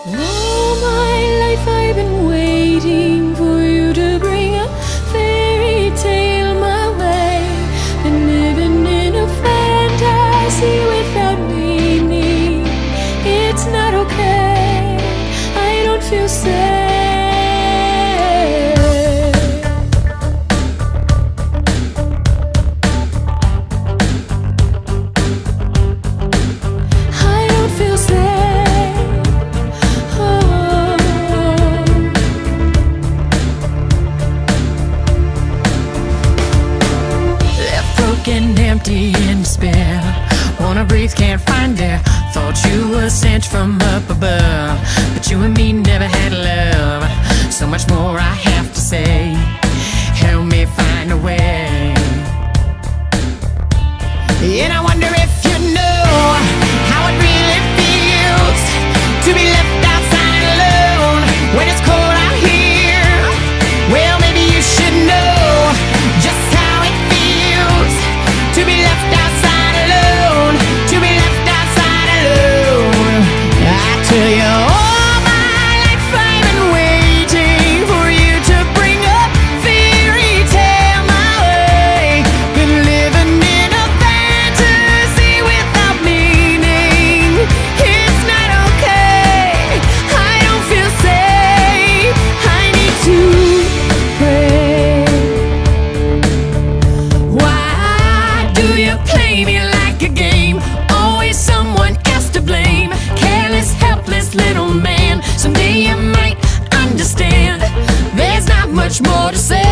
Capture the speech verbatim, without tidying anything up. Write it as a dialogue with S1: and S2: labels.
S1: All my life I've been waiting for you to bring a fairy tale my way. Been living in a fantasy without meaning. It's not okay, I don't feel safe.
S2: And empty in despair, wanna breathe, can't find air. Thought you were sent from up above, but you and me never had love. So much more I have to say, help me find a way. And I wonder if you know how it really feels to be left outside alone when it's cold out here. Well, maybe you should know just how it feels to be left outside alone, to be left outside alone. I tell you, all my life I've been waiting for you to bring a fairy tale my way. Been living in a fantasy without meaning. It's not okay, I don't feel safe. I need to pray. Why do you play me like a game? Always someone else to blame. Careless, helpless little man. Someday you might understand. There's not much more to say.